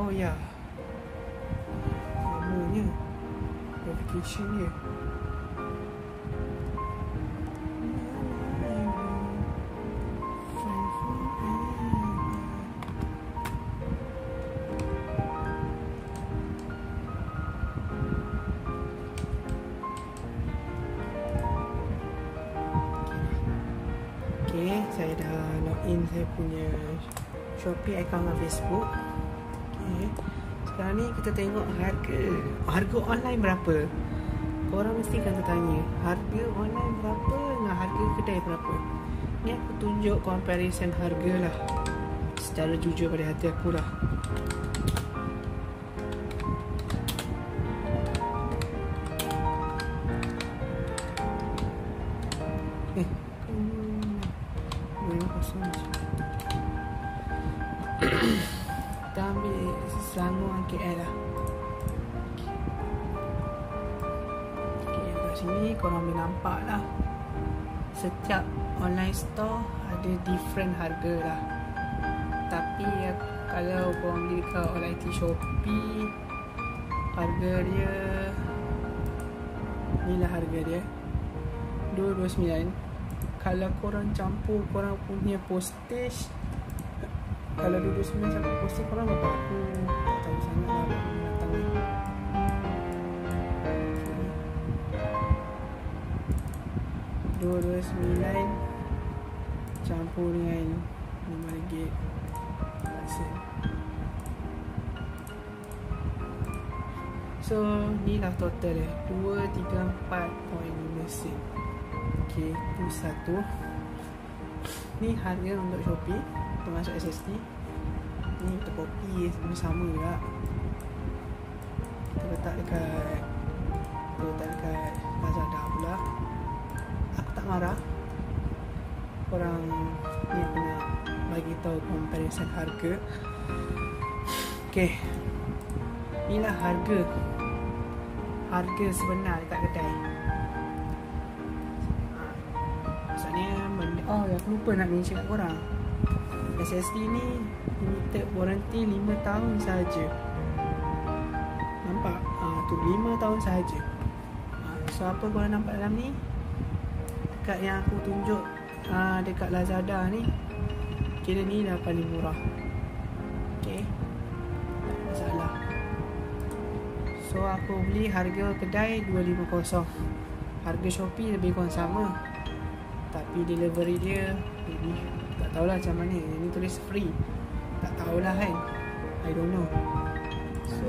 Oh ya, namanya notification dia. Okay, saya dah login saya punya Shopee account dan Facebook. Okay, sekarang ni kita tengok harga online berapa. Korang mesti akan tertanya, harga online berapa dengan harga kedai berapa. Ni aku tunjuk comparison harga lah, secara jujur pada hati aku lah. Kita ambil Selangor KL lah. Okay, kat sini korang boleh nampak lah, setiap online store ada different harga lah. Tapi kalau korang beli kat online Shopee, harga dia ni lah, harga dia 229. Kalau korang campur korang punya postage, kalau 229 campur postage, korang berapa? Aku tak tahu sangat lah datang ni. Okay. 229 campur dengan RM5 sen. So ni lah total dia, 234.5 sen. Okay, itu satu. Ni harga untuk Shopee termasuk SSD. Ni untuk kopi ni sama juga. Kita letak dekat Lazada pula. Aku tak marah, korang ni aku nak bagi tahu comparison harga. Okay, inilah harga sebenar dekat kedai. Oh, aku lupa nak mention kat korang, SSD ni limited warranty 5 tahun saja. Nampak? Tu 5 tahun saja. So apa korang nampak dalam ni, dekat yang aku tunjuk dekat Lazada ni, kira ni dah paling murah. Okay, tak masalah. So aku beli harga kedai 250. Harga Shopee lebih kurang sama, tapi delivery dia lebih, tak tahulah macam mana. Ini tulis free, tak tahulah kan, I don't know. So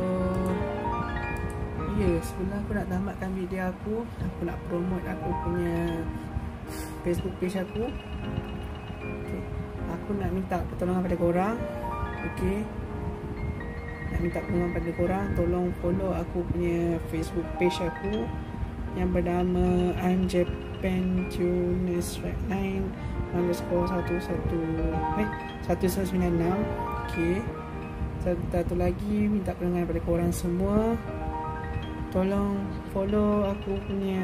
sebelum aku nak tamatkan video aku nak promote aku punya Facebook page aku. Okay, aku nak minta pertolongan pada korang. Okay, nak minta pertolongan pada korang, tolong follow aku punya Facebook page aku yang bernama I'm Japan Tunes Redline _1196. Okay, satu lagi minta pertolongan daripada korang semua, tolong follow aku punya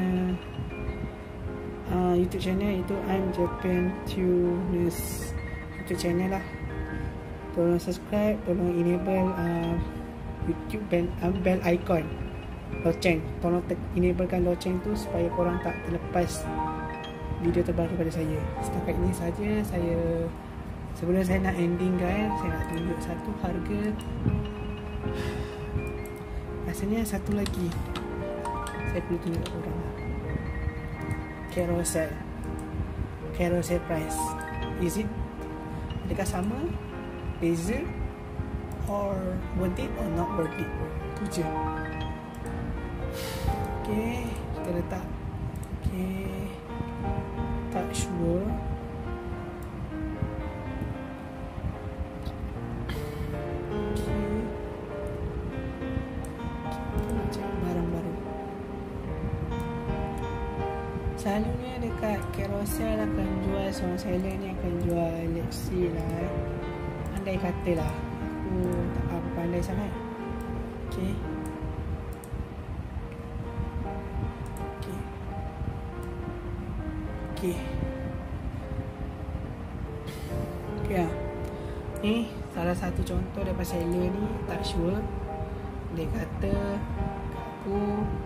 YouTube channel, itu I'm Japan Tunes YouTube channel lah. Tolong subscribe, tolong enable YouTube bell icon, loceng. Tolong enablekan loceng tu supaya korang tak terlepas video terbaru pada saya. Setakat ini saja saya, sebelum saya nak ending guys, saya nak tunjuk satu harga. Rasanya satu lagi saya perlu tunjuk kat korang lah. Carousel price, is it, adakah sama, beza, or worth it or not worth it, tu je. Okay, kita letak. Okay, tak sure. Okay, kita nak cari barang-barang. Selalunya dekat Carousel akan jual, seorang seller ni akan jual, let's see lah, andai kata lah, aku tak pandai sangat. Okay, okay lah. Ni salah satu contoh daripada seller ni tak sure. Dia kata aku,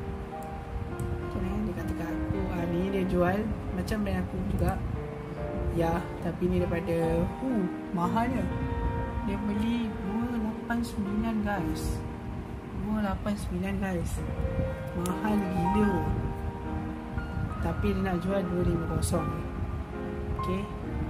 dia kata kat aku, ni dia jual macam brand aku juga. Ya, tapi ni daripada mahal dia. Dia beli 289 guys. 289 guys. Mahal gila. Tapi dia nak jual 250. Okay.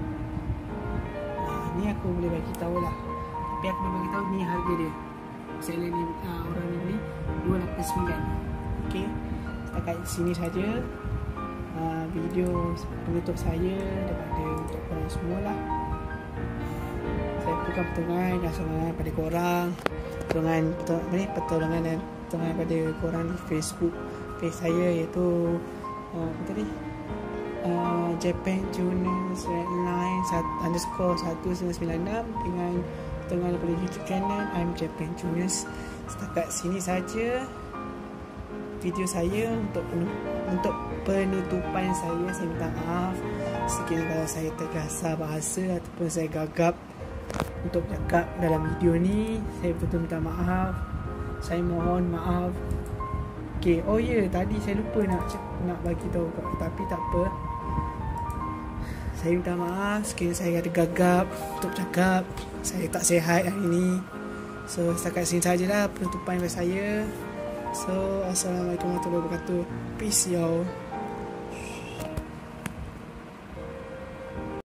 Ni aku boleh bagi tahu lah. Tapi aku boleh bagi tahu ni harga dia. Seller ni, orang ni beli 289. Okay. Setakat sini saja video penutup saya daripada untuk korang semua lah. Saya bukan pertolongan dan sokongan pada korang, pertolongan dan pertolongan pada korang di Facebook page saya, iaitu apa tadi, Japan Juniors Redline _1996, dengan pertolongan daripada YouTube channel I'm Japan Juniors. Setakat sini saja video saya untuk penutupan saya. Saya minta maaf sekiranya kalau saya terkasar bahasa ataupun saya gagap untuk bercakap dalam video ni. Saya betul-betul minta maaf. Saya mohon maaf. Okay, oh ya, tadi saya lupa nak bagi tahu, tapi tak apa. Saya minta maaf sekiranya saya ada gagap untuk bercakap. Saya tak sihat hari ni. So setakat sini sajalah penutupan dari saya. So, assalamualaikum warahmatullahi wabarakatuh. Peace y'all.